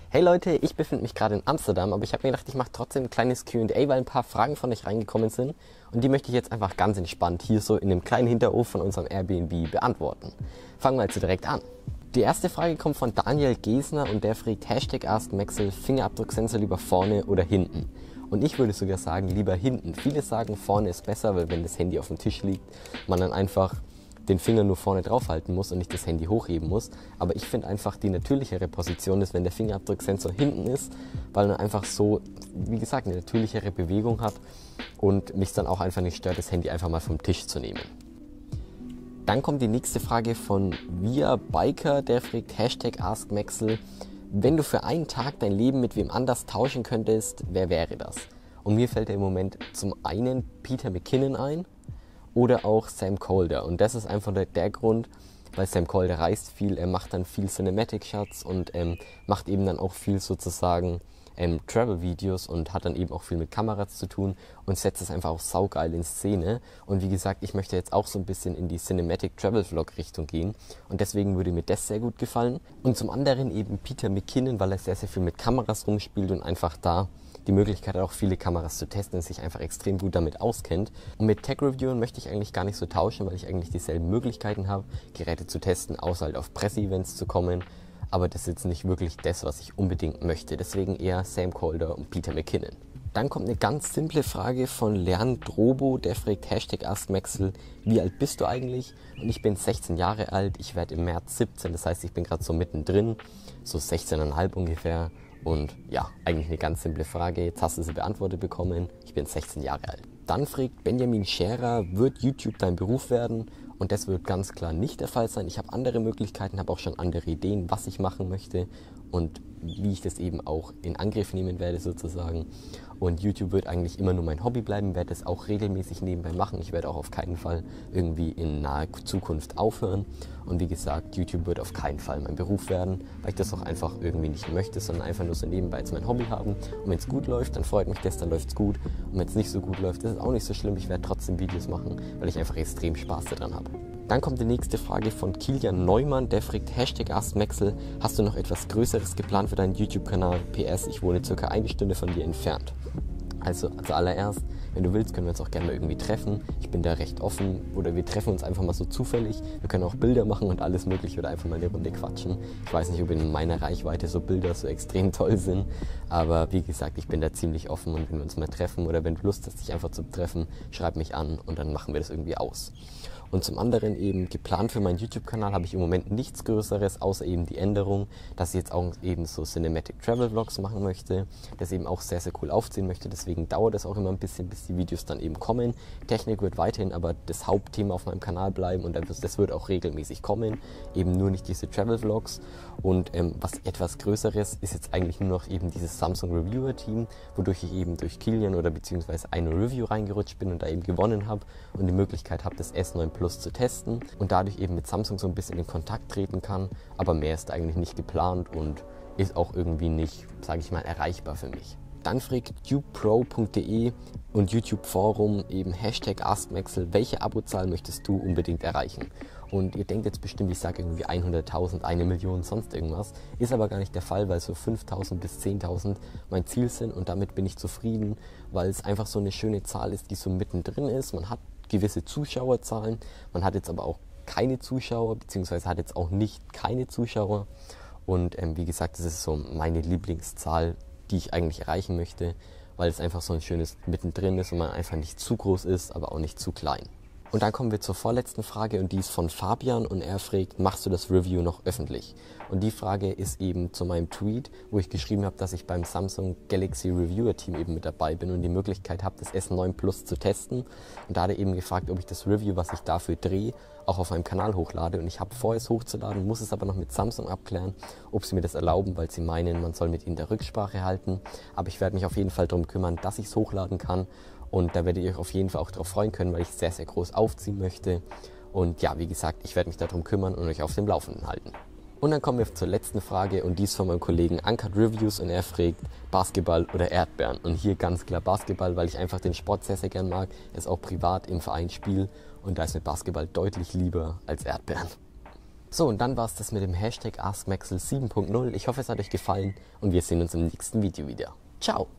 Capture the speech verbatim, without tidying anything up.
Hey Leute, ich befinde mich gerade in Amsterdam, aber ich habe mir gedacht, ich mache trotzdem ein kleines Q und A, weil ein paar Fragen von euch reingekommen sind und die möchte ich jetzt einfach ganz entspannt hier so in dem kleinen Hinterhof von unserem Airbnb beantworten. Fangen wir also direkt an. Die erste Frage kommt von Daniel Gesner und der fragt Hashtag AskMaxel, Fingerabdrucksensor lieber vorne oder hinten? Und ich würde sogar sagen, lieber hinten. Viele sagen, vorne ist besser, weil wenn das Handy auf dem Tisch liegt, man dann einfach den Finger nur vorne drauf halten muss und nicht das Handy hochheben muss. Aber ich finde einfach die natürlichere Position ist, wenn der Fingerabdrucksensor hinten ist, weil man einfach so, wie gesagt, eine natürlichere Bewegung hat und mich dann auch einfach nicht stört, das Handy einfach mal vom Tisch zu nehmen. Dann kommt die nächste Frage von Via Biker, der fragt Hashtag AskMaxel, wenn du für einen Tag dein Leben mit wem anders tauschen könntest, wer wäre das? Und mir fällt ja im Moment zum einen Peter McKinnon ein, oder auch Sam Colder. Und das ist einfach der, der Grund, weil Sam Colder reist viel, er macht dann viel Cinematic Shots und ähm, macht eben dann auch viel sozusagen ähm, Travel-Videos und hat dann eben auch viel mit Kameras zu tun und setzt es einfach auch saugeil in Szene. Und wie gesagt, ich möchte jetzt auch so ein bisschen in die Cinematic Travel-Vlog-Richtung gehen und deswegen würde mir das sehr gut gefallen. Und zum anderen eben Peter McKinnon, weil er sehr, sehr viel mit Kameras rumspielt und einfach da die Möglichkeit hat, auch viele Kameras zu testen und sich einfach extrem gut damit auskennt. Und mit Tech-Reviewern möchte ich eigentlich gar nicht so tauschen, weil ich eigentlich dieselben Möglichkeiten habe, Geräte zu testen, außer halt auf Presse-Events zu kommen. Aber das ist jetzt nicht wirklich das, was ich unbedingt möchte. Deswegen eher Sam Colder und Peter McKinnon. Dann kommt eine ganz simple Frage von Lern Drobo, der fragt Hashtag AskMaxel, wie alt bist du eigentlich? Und ich bin sechzehn Jahre alt, ich werde im März siebzehn, das heißt, ich bin gerade so mittendrin, so sechzehn Komma fünf ungefähr. Und ja, eigentlich eine ganz simple Frage. Jetzt hast du sie beantwortet bekommen. Ich bin sechzehn Jahre alt. Dann fragt Benjamin Scherer, wird YouTube dein Beruf werden? Und das wird ganz klar nicht der Fall sein. Ich habe andere Möglichkeiten, habe auch schon andere Ideen, was ich machen möchte und wie ich das eben auch in Angriff nehmen werde sozusagen. Und YouTube wird eigentlich immer nur mein Hobby bleiben, werde es auch regelmäßig nebenbei machen. Ich werde auch auf keinen Fall irgendwie in naher Zukunft aufhören. Und wie gesagt, YouTube wird auf keinen Fall mein Beruf werden, weil ich das auch einfach irgendwie nicht möchte, sondern einfach nur so nebenbei als mein Hobby haben. Und wenn es gut läuft, dann freut mich das, dann läuft es gut. Und wenn es nicht so gut läuft, ist es auch nicht so schlimm. Ich werde trotzdem Videos machen, weil ich einfach extrem Spaß daran habe. Dann kommt die nächste Frage von Kilian Neumann, der fragt Hashtag AskMaxel, hast du noch etwas Größeres geplant für deinen YouTube-Kanal? P S, ich wohne circa eine Stunde von dir entfernt. Also zuallererst, wenn du willst, können wir uns auch gerne mal irgendwie treffen. Ich bin da recht offen oder wir treffen uns einfach mal so zufällig. Wir können auch Bilder machen und alles mögliche oder einfach mal eine Runde quatschen. Ich weiß nicht, ob in meiner Reichweite so Bilder so extrem toll sind, aber wie gesagt, ich bin da ziemlich offen und wenn wir uns mal treffen oder wenn du Lust hast, dich einfach zu treffen, schreib mich an und dann machen wir das irgendwie aus. Und zum anderen eben geplant für meinen YouTube-Kanal habe ich im Moment nichts Größeres, außer eben die Änderung, dass ich jetzt auch eben so Cinematic Travel Vlogs machen möchte, das eben auch sehr, sehr cool aufziehen möchte. Deswegen dauert es auch immer ein bisschen, bis die Videos dann eben kommen. Technik wird weiterhin aber das Hauptthema auf meinem Kanal bleiben und das wird auch regelmäßig kommen, eben nur nicht diese Travel Vlogs. Und ähm, was etwas Größeres ist jetzt eigentlich nur noch eben dieses Samsung Reviewer Team, wodurch ich eben durch Kilian oder beziehungsweise eine Review reingerutscht bin und da eben gewonnen habe und die Möglichkeit habe, das S neun Plus zu testen und dadurch eben mit Samsung so ein bisschen in Kontakt treten kann, aber mehr ist eigentlich nicht geplant und ist auch irgendwie nicht, sage ich mal, erreichbar für mich. Dann fragt tubepro punkt de und YouTube Forum eben Hashtag AskMaxel, welche Abozahl möchtest du unbedingt erreichen? Und ihr denkt jetzt bestimmt, ich sage irgendwie hunderttausend, eine Million, sonst irgendwas. Ist aber gar nicht der Fall, weil so fünftausend bis zehntausend mein Ziel sind und damit bin ich zufrieden, weil es einfach so eine schöne Zahl ist, die so mittendrin ist. Man hat gewisse Zuschauerzahlen, man hat jetzt aber auch keine Zuschauer, beziehungsweise hat jetzt auch nicht keine Zuschauer. Und ähm, wie gesagt, das ist so meine Lieblingszahl, die ich eigentlich erreichen möchte, weil es einfach so ein schönes mittendrin ist und man einfach nicht zu groß ist, aber auch nicht zu klein. Und dann kommen wir zur vorletzten Frage und die ist von Fabian und er fragt, machst du das Review noch öffentlich? Und die Frage ist eben zu meinem Tweet, wo ich geschrieben habe, dass ich beim Samsung Galaxy Reviewer Team eben mit dabei bin und die Möglichkeit habe, das S neun Plus zu testen. Und da hat er eben gefragt, ob ich das Review, was ich dafür drehe, auch auf meinem Kanal hochlade. Und ich habe vor, es hochzuladen, muss es aber noch mit Samsung abklären, ob sie mir das erlauben, weil sie meinen, man soll mit ihnen der Rücksprache halten. Aber ich werde mich auf jeden Fall darum kümmern, dass ich es hochladen kann. Und da werdet ihr euch auf jeden Fall auch darauf freuen können, weil ich es sehr, sehr groß aufziehen möchte. Und ja, wie gesagt, ich werde mich darum kümmern und euch auf dem Laufenden halten. Und dann kommen wir zur letzten Frage und die ist von meinem Kollegen Uncut Reviews und er fragt Basketball oder Erdbeeren. Und hier ganz klar Basketball, weil ich einfach den Sport sehr, sehr gern mag. Es auch privat im Verein spiele und da ist mir Basketball deutlich lieber als Erdbeeren. So, und dann war es das mit dem Hashtag AskMaxel sieben punkt null. Ich hoffe, es hat euch gefallen und wir sehen uns im nächsten Video wieder. Ciao!